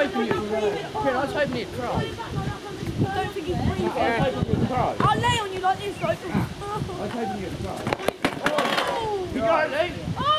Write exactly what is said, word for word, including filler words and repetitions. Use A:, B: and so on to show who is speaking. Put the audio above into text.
A: hoping you'd cry. I was hoping you'd cry.
B: I don't think he's breathing.
A: I was hoping you'd cry.
B: I'll lay on you like this, like.
A: I was hoping you'd cry. Oh. You got it, Luke.